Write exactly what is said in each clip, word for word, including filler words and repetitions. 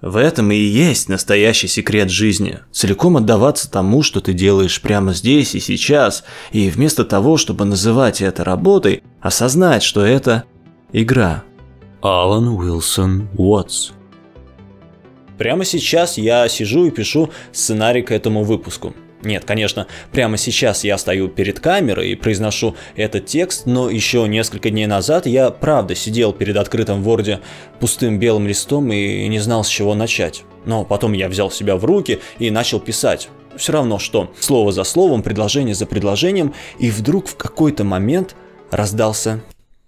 В этом и есть настоящий секрет жизни. Целиком отдаваться тому, что ты делаешь прямо здесь и сейчас, и вместо того, чтобы называть это работой, осознать, что это игра. Алан Уилсон Уотс. Прямо сейчас я сижу и пишу сценарий к этому выпуску. Нет, конечно, прямо сейчас я стою перед камерой и произношу этот текст, но еще несколько дней назад я правда сидел перед открытым в Word пустым белым листом и не знал, с чего начать. Но потом я взял себя в руки и начал писать. Все равно что, слово за словом, предложение за предложением, и вдруг в какой-то момент раздался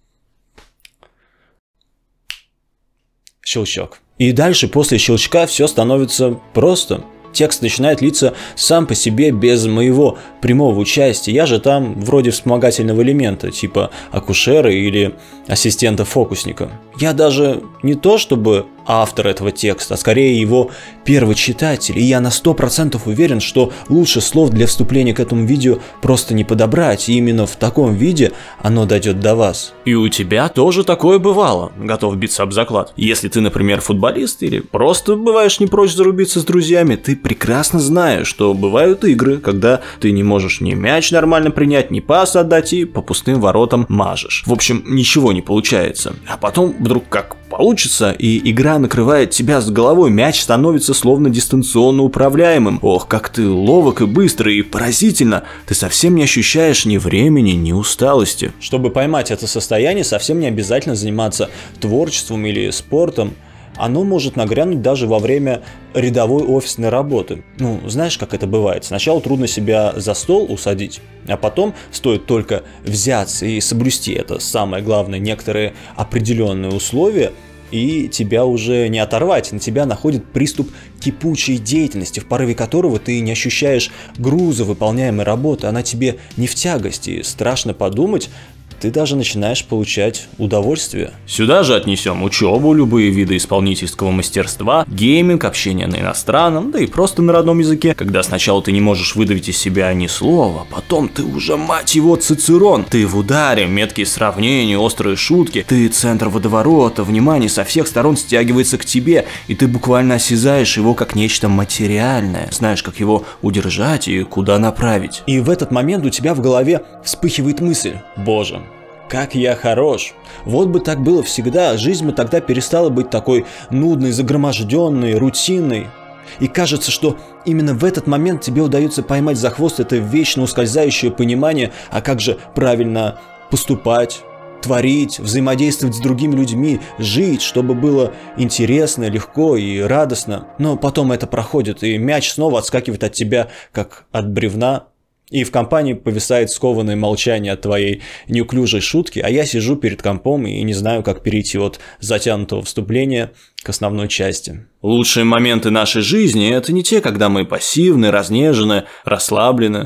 щелчок. И дальше после щелчка все становится просто. Текст начинает литься сам по себе без моего прямого участия. Я же там вроде вспомогательного элемента, типа акушера или ассистента-фокусника. Я даже не то чтобы автор этого текста, а скорее его первый читатель. И я на сто процентов уверен, что лучше слов для вступления к этому видео просто не подобрать. И именно в таком виде оно дойдет до вас. И у тебя тоже такое бывало, готов биться об заклад. Если ты, например, футболист или просто бываешь не прочь зарубиться с друзьями, ты прекрасно знаешь, что бывают игры, когда ты не можешь ни мяч нормально принять, ни пас отдать и по пустым воротам мажешь. В общем, ничего не получается. А потом вдруг как получится, и игра накрывает тебя с головой, мяч становится словно дистанционно управляемым. Ох, как ты ловок и быстрый, и поразительно. Ты совсем не ощущаешь ни времени, ни усталости. Чтобы поймать это состояние, совсем не обязательно заниматься творчеством или спортом. Оно может нагрянуть даже во время рядовой офисной работы. Ну, знаешь, как это бывает. Сначала трудно себя за стол усадить, а потом стоит только взяться и соблюсти это самое главное, некоторые определенные условия, и тебя уже не оторвать. На тебя находит приступ кипучей деятельности, в порыве которого ты не ощущаешь груза выполняемой работы, она тебе не в тягость, и страшно подумать, ты даже начинаешь получать удовольствие. Сюда же отнесем учебу, любые виды исполнительского мастерства, гейминг, общение на иностранном, да и просто на родном языке, когда сначала ты не можешь выдавить из себя ни слова, потом ты уже, мать его, Цицерон, ты в ударе, меткие сравнения, острые шутки, ты центр водоворота, внимание со всех сторон стягивается к тебе, и ты буквально осязаешь его как нечто материальное, знаешь, как его удержать и куда направить. И в этот момент у тебя в голове вспыхивает мысль: боже, как я хорош. Вот бы так было всегда, жизнь бы тогда перестала быть такой нудной, загроможденной, рутинной. И кажется, что именно в этот момент тебе удается поймать за хвост это вечно ускользающее понимание, а как же правильно поступать, творить, взаимодействовать с другими людьми, жить, чтобы было интересно, легко и радостно. Но потом это проходит, и мяч снова отскакивает от тебя, как от бревна. И в компании повисает скованное молчание от твоей неуклюжей шутки, а я сижу перед компом и не знаю, как перейти от затянутого вступления к основной части. Лучшие моменты нашей жизни – это не те, когда мы пассивны, разнежены, расслаблены.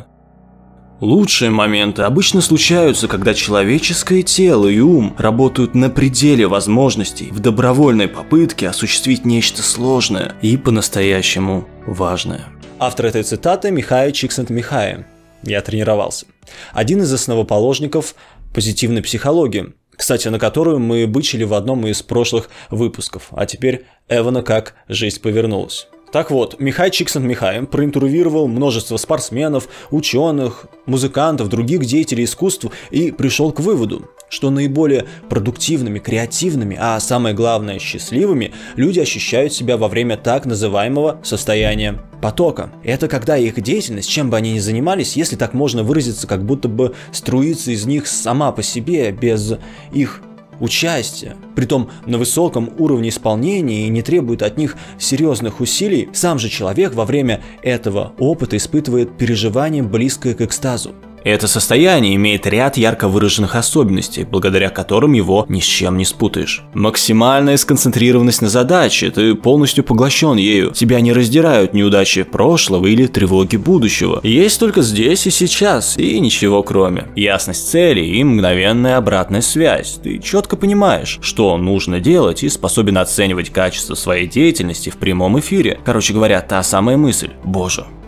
Лучшие моменты обычно случаются, когда человеческое тело и ум работают на пределе возможностей в добровольной попытке осуществить нечто сложное и по-настоящему важное. Автор этой цитаты – Михай Чиксент-Михай. Я тренировался. Один из основоположников позитивной психологии, кстати, на которую мы бычили в одном из прошлых выпусков, а теперь Эвана как жизнь повернулась. Так вот, Михай Чиксент-Михай проинтервьюировал множество спортсменов, ученых, музыкантов, других деятелей искусств и пришел к выводу, что наиболее продуктивными, креативными, а самое главное счастливыми люди ощущают себя во время так называемого состояния потока. Это когда их деятельность, чем бы они ни занимались, если так можно выразиться, как будто бы струится из них сама по себе, без их участия, притом на высоком уровне исполнения и не требует от них серьезных усилий, сам же человек во время этого опыта испытывает переживание, близкое к экстазу. Это состояние имеет ряд ярко выраженных особенностей, благодаря которым его ни с чем не спутаешь. Максимальная сконцентрированность на задаче, ты полностью поглощен ею, тебя не раздирают неудачи прошлого или тревоги будущего. Есть только здесь и сейчас, и ничего кроме. Ясность цели и мгновенная обратная связь. Ты четко понимаешь, что нужно делать, и способен оценивать качество своей деятельности в прямом эфире. Короче говоря, та самая мысль: боже,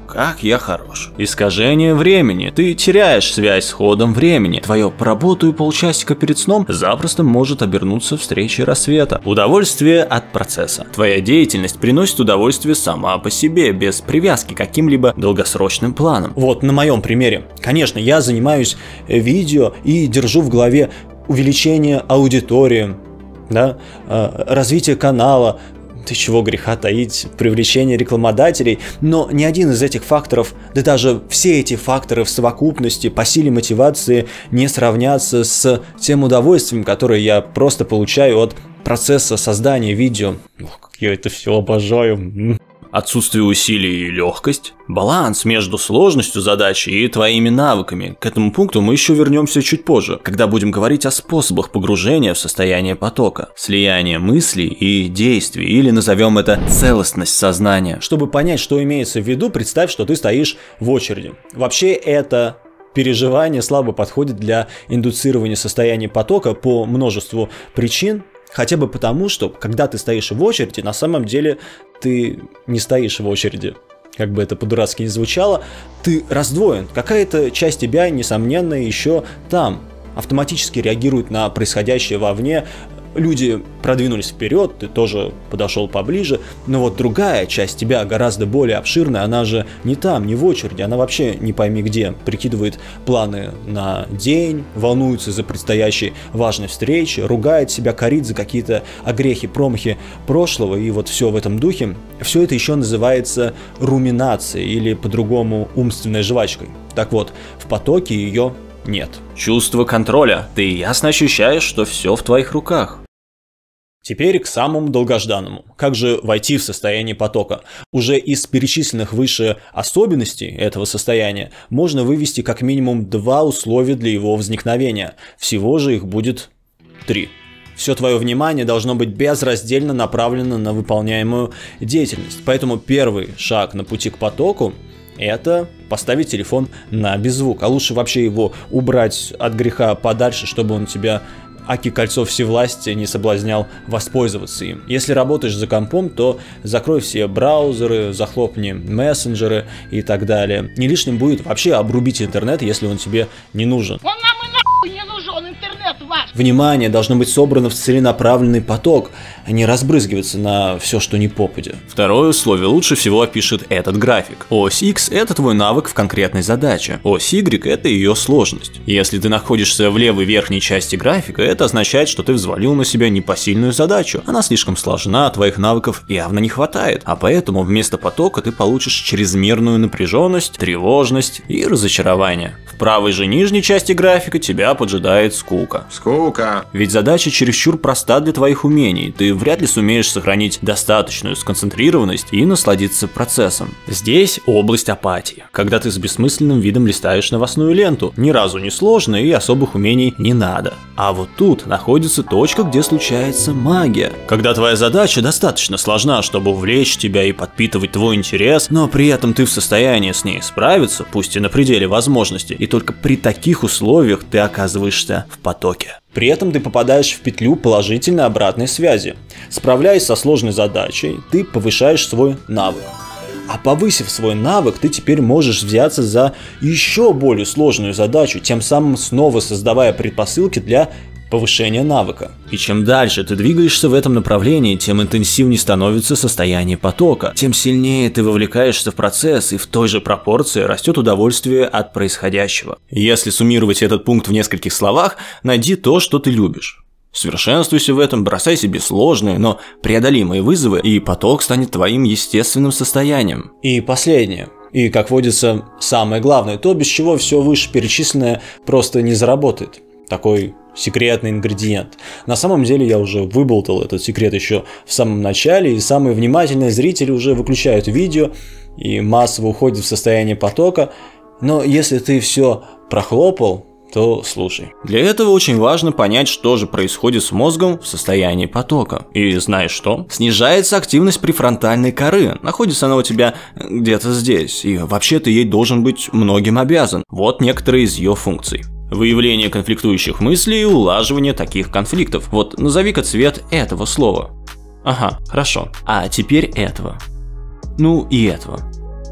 как я хорош. Искажение времени. Ты теряешь связь с ходом времени. Твое «поработаю полчасика перед сном» запросто может обернуться встречей рассвета. Удовольствие от процесса. Твоя деятельность приносит удовольствие сама по себе, без привязки к каким-либо долгосрочным планам. Вот на моем примере. Конечно, я занимаюсь видео и держу в голове увеличение аудитории, да, развитие канала, ты чего греха таить, привлечение рекламодателей, но ни один из этих факторов, да даже все эти факторы в совокупности по силе мотивации не сравнятся с тем удовольствием, которое я просто получаю от процесса создания видео. Ох, как я это все обожаю. Отсутствие усилий и легкость, баланс между сложностью задачи и твоими навыками. К этому пункту мы еще вернемся чуть позже, когда будем говорить о способах погружения в состояние потока, слияние мыслей и действий, или назовем это целостность сознания. Чтобы понять, что имеется в виду, представь, что ты стоишь в очереди. Вообще это переживание слабо подходит для индуцирования состояния потока по множеству причин. Хотя бы потому, что когда ты стоишь в очереди, на самом деле ты не стоишь в очереди. Как бы это по-дурацки ни звучало, ты раздвоен. Какая-то часть тебя, несомненно, еще там. Автоматически реагирует на происходящее вовне. Люди продвинулись вперед, ты тоже подошел поближе, но вот другая часть тебя гораздо более обширная, она же не там, не в очереди, она вообще не пойми где, прикидывает планы на день, волнуется за предстоящей важной встречи, ругает себя, корит за какие-то огрехи, промахи прошлого, и вот все в этом духе. Все это еще называется руминацией или по-другому умственной жвачкой. Так вот, в потоке ее нет. Чувство контроля. Ты ясно ощущаешь, что все в твоих руках. Теперь к самому долгожданному. Как же войти в состояние потока? Уже из перечисленных выше особенностей этого состояния можно вывести как минимум два условия для его возникновения. Всего же их будет три. Все твое внимание должно быть безраздельно направлено на выполняемую деятельность. Поэтому первый шаг на пути к потоку – это поставить телефон на беззвук, а лучше вообще его убрать от греха подальше, чтобы он тебя, аки кольцо всевластия, не соблазнял воспользоваться им. Если работаешь за компом, то закрой все браузеры, захлопни мессенджеры и так далее. Не лишним будет вообще обрубить интернет, если он тебе не нужен. Он нам и нахуй не нужен, интернет ваш! Внимание должно быть собрано в целенаправленный поток, а не разбрызгиваться на все, что не попадя. Второе условие лучше всего опишет этот график. Ось X – это твой навык в конкретной задаче. Ось Y – это ее сложность. Если ты находишься в левой верхней части графика, это означает, что ты взвалил на себя непосильную задачу. Она слишком сложна, а твоих навыков явно не хватает. А поэтому вместо потока ты получишь чрезмерную напряженность, тревожность и разочарование. В правой же нижней части графика тебя поджидает скука. Скука. Ведь задача чересчур проста для твоих умений. Ты вряд ли сумеешь сохранить достаточную сконцентрированность и насладиться процессом. Здесь область апатии, когда ты с бессмысленным видом листаешь новостную ленту. Ни разу не сложно и особых умений не надо. А вот тут находится точка, где случается магия. Когда твоя задача достаточно сложна, чтобы увлечь тебя и подпитывать твой интерес, но при этом ты в состоянии с ней справиться, пусть и на пределе возможностей, и только при таких условиях ты оказываешься в потоке. При этом ты попадаешь в петлю положительной обратной связи. Справляясь со сложной задачей, ты повышаешь свой навык. А повысив свой навык, ты теперь можешь взяться за еще более сложную задачу, тем самым снова создавая предпосылки для повышения навыка. И чем дальше ты двигаешься в этом направлении, тем интенсивнее становится состояние потока, тем сильнее ты вовлекаешься в процесс, и в той же пропорции растет удовольствие от происходящего. Если суммировать этот пункт в нескольких словах, найди то, что ты любишь. Совершенствуйся в этом, бросай себе сложные, но преодолимые вызовы, и поток станет твоим естественным состоянием. И последнее. И, как водится, самое главное, то, без чего все вышеперечисленное просто не заработает. Такой секретный ингредиент. На самом деле я уже выболтал этот секрет еще в самом начале, и самые внимательные зрители уже выключают видео и массово уходят в состояние потока. Но если ты все прохлопал, то слушай. Для этого очень важно понять, что же происходит с мозгом в состоянии потока. И знаешь что? Снижается активность префронтальной коры. Находится она у тебя где-то здесь. И вообще ты ей должен быть многим обязан. Вот некоторые из ее функций. Выявление конфликтующих мыслей и улаживание таких конфликтов. Вот назови-ка цвет этого слова. Ага, хорошо. А теперь этого. Ну и этого.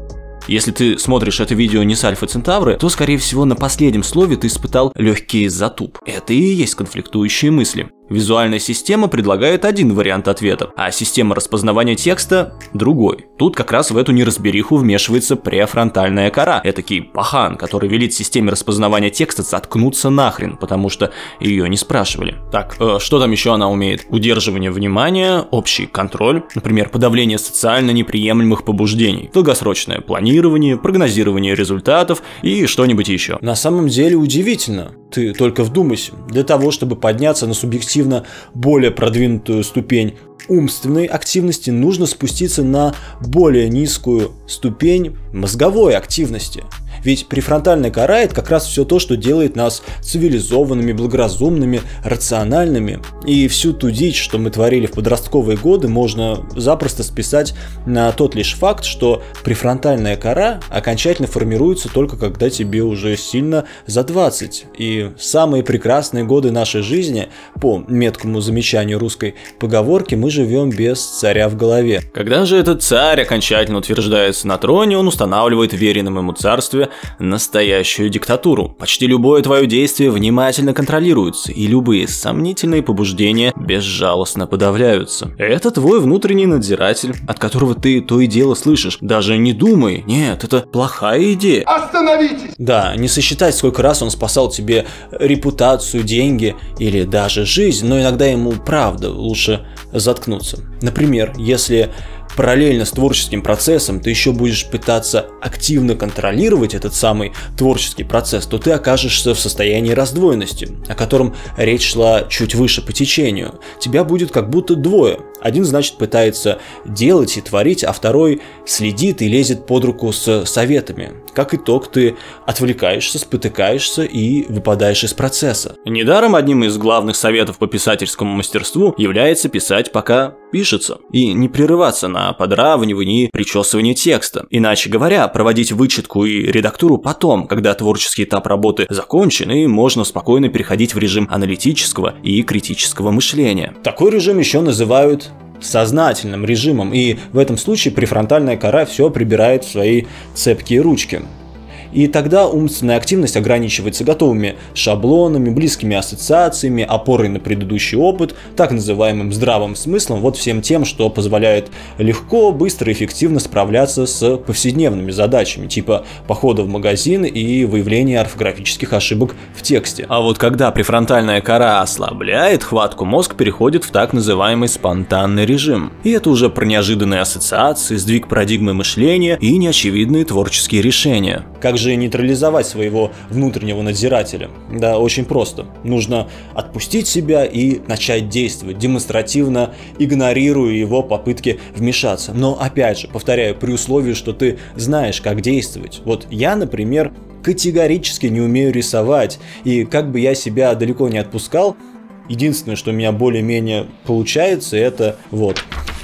Если ты смотришь это видео не с Альфа Центавры, то, скорее всего, на последнем слове ты испытал легкий затуп. Это и есть конфликтующие мысли. Визуальная система предлагает один вариант ответа, а система распознавания текста – другой. Тут как раз в эту неразбериху вмешивается префронтальная кора. Этакий пахан, который велит системе распознавания текста заткнуться нахрен, потому что ее не спрашивали. Так, э, что там еще она умеет? Удерживание внимания, общий контроль, например, подавление социально неприемлемых побуждений, долгосрочное планирование, прогнозирование результатов и что-нибудь еще. На самом деле удивительно. Ты только вдумайся. Для того, чтобы подняться на субъективно более продвинутую ступень умственной активности, нужно спуститься на более низкую ступень мозговой активности. Ведь префронтальная кора – это как раз все то, что делает нас цивилизованными, благоразумными, рациональными. И всю ту дичь, что мы творили в подростковые годы, можно запросто списать на тот лишь факт, что префронтальная кора окончательно формируется только когда тебе уже сильно за двадцать. И самые прекрасные годы нашей жизни, по меткому замечанию русской поговорки, мы живем без царя в голове. Когда же этот царь окончательно утверждается на троне, он устанавливает в веренном ему царстве настоящую диктатуру. Почти любое твое действие внимательно контролируется, и любые сомнительные побуждения безжалостно подавляются. Это твой внутренний надзиратель, от которого ты то и дело слышишь: даже не думай, нет, это плохая идея. Остановитесь! Да, не сосчитать, сколько раз он спасал тебе репутацию, деньги или даже жизнь, но иногда ему правда лучше заткнуться. Например, если параллельно с творческим процессом ты еще будешь пытаться активно контролировать этот самый творческий процесс, то ты окажешься в состоянии раздвоенности, о котором речь шла чуть выше по течению. Тебя будет как будто двое. Один, значит, пытается делать и творить, а второй следит и лезет под руку с советами. Как итог, ты отвлекаешься, спотыкаешься и выпадаешь из процесса. Недаром одним из главных советов по писательскому мастерству является писать, пока пишется, и не прерываться на подравнивание и причесывание текста. Иначе говоря, проводить вычетку и редактуру потом, когда творческий этап работы закончен, и можно спокойно переходить в режим аналитического и критического мышления. Такой режим еще называют сознательным режимом, и в этом случае префронтальная кора все прибирает в свои цепкие ручки. И тогда умственная активность ограничивается готовыми шаблонами, близкими ассоциациями, опорой на предыдущий опыт, так называемым здравым смыслом, вот всем тем, что позволяет легко, быстро и эффективно справляться с повседневными задачами, типа похода в магазин и выявления орфографических ошибок в тексте. А вот когда префронтальная кора ослабляет хватку, мозг переходит в так называемый спонтанный режим. И это уже про неожиданные ассоциации, сдвиг парадигмы мышления и неочевидные творческие решения. Как же нейтрализовать своего внутреннего надзирателя? Да, очень просто. Нужно отпустить себя и начать действовать, демонстративно игнорируя его попытки вмешаться. Но опять же, повторяю, при условии, что ты знаешь, как действовать. Вот я, например, категорически не умею рисовать, и как бы я себя далеко не отпускал, единственное, что у меня более-менее получается, это вот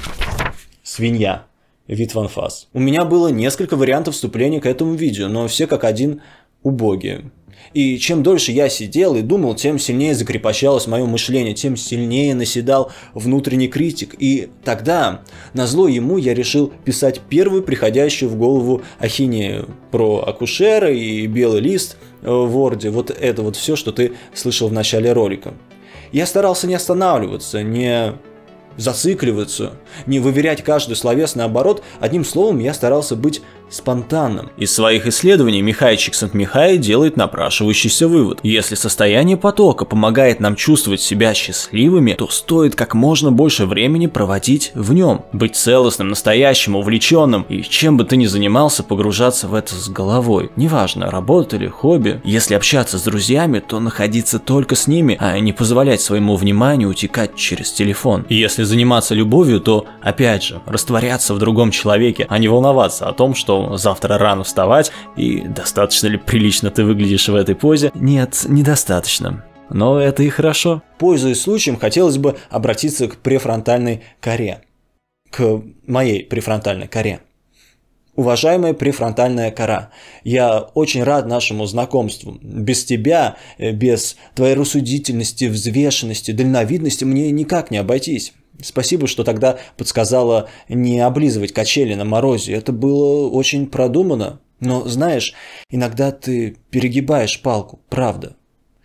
свинья. Вид в анфас. У меня было несколько вариантов вступления к этому видео, но все как один убогие. И чем дольше я сидел и думал, тем сильнее закрепощалось мое мышление, тем сильнее наседал внутренний критик. И тогда, назло ему, я решил писать первую приходящую в голову ахинею про акушера и белый лист в Word. Вот это вот все, что ты слышал в начале ролика. Я старался не останавливаться, не зацикливаться, не выверять каждый словесный оборот. Одним словом, я старался быть спонтанным. Из своих исследований Михай Чиксент-Михай делает напрашивающийся вывод: если состояние потока помогает нам чувствовать себя счастливыми, то стоит как можно больше времени проводить в нем, быть целостным, настоящим, увлеченным, и чем бы ты ни занимался, погружаться в это с головой. Неважно, работа или хобби. Если общаться с друзьями, то находиться только с ними, а не позволять своему вниманию утекать через телефон. И если заниматься любовью, то, опять же, растворяться в другом человеке, а не волноваться о том, что завтра рано вставать, и достаточно ли прилично ты выглядишь в этой позе? Нет, недостаточно. Но это и хорошо. Пользуясь случаем, хотелось бы обратиться к префронтальной коре. К моей префронтальной коре. Уважаемая префронтальная кора, я очень рад нашему знакомству. Без тебя, без твоей рассудительности, взвешенности, дальновидности мне никак не обойтись. Спасибо, что тогда подсказала не облизывать качели на морозе. Это было очень продумано. Но, знаешь, иногда ты перегибаешь палку, правда.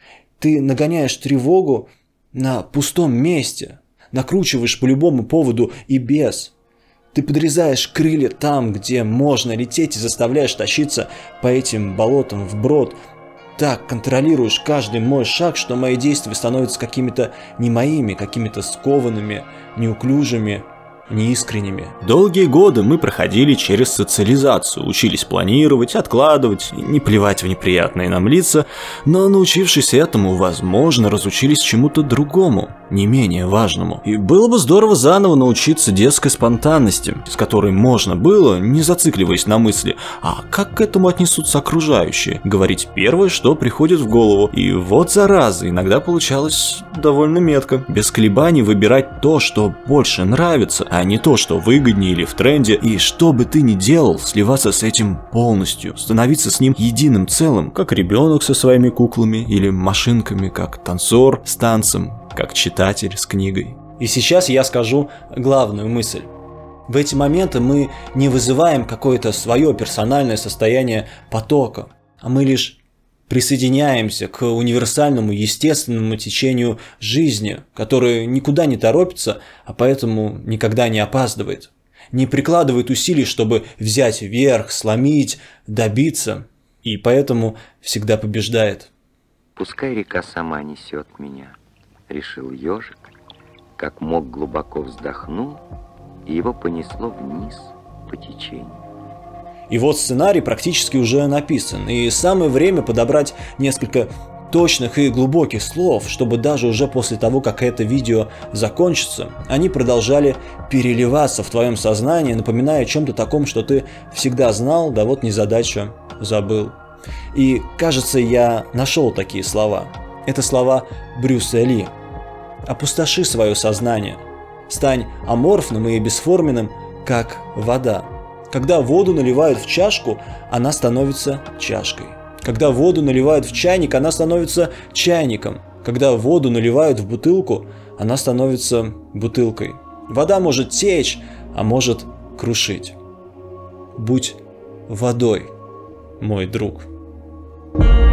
Ты нагоняешь тревогу на пустом месте, накручиваешь по любому поводу и без. Ты подрезаешь крылья там, где можно лететь, и заставляешь тащиться по этим болотам вброд. Так контролируешь каждый мой шаг, что мои действия становятся какими-то не моими, какими-то скованными, неуклюжими, неискренними. Долгие годы мы проходили через социализацию, учились планировать, откладывать, не плевать в неприятные нам лица, но научившись этому, возможно, разучились чему-то другому, не менее важному. И было бы здорово заново научиться детской спонтанности, с которой можно было, не зацикливаясь на мысли, а как к этому отнесутся окружающие, говорить первое, что приходит в голову. И вот зараза, иногда получалось довольно метко, без колебаний выбирать то, что больше нравится, а не то, что выгоднее или в тренде, и что бы ты ни делал, сливаться с этим полностью, становиться с ним единым целым, как ребенок со своими куклами или машинками, как танцор с танцем, как читатель с книгой. И сейчас я скажу главную мысль. В эти моменты мы не вызываем какое-то свое персональное состояние потока, а мы лишь присоединяемся к универсальному, естественному течению жизни, которое никуда не торопится, а поэтому никогда не опаздывает, не прикладывает усилий, чтобы взять верх, сломить, добиться, и поэтому всегда побеждает. «Пускай река сама несет меня», — решил ежик, как мог глубоко вздохнул, и его понесло вниз по течению. И вот сценарий практически уже написан, и самое время подобрать несколько точных и глубоких слов, чтобы даже уже после того, как это видео закончится, они продолжали переливаться в твоем сознании, напоминая о чем-то таком, что ты всегда знал, да вот незадача забыл. И кажется, я нашел такие слова. Это слова Брюса Ли. Опустоши свое сознание, стань аморфным и бесформенным, как вода. Когда воду наливают в чашку, она становится чашкой. Когда воду наливают в чайник, она становится чайником. Когда воду наливают в бутылку, она становится бутылкой. Вода может течь, а может крушить. Будь водой, мой друг.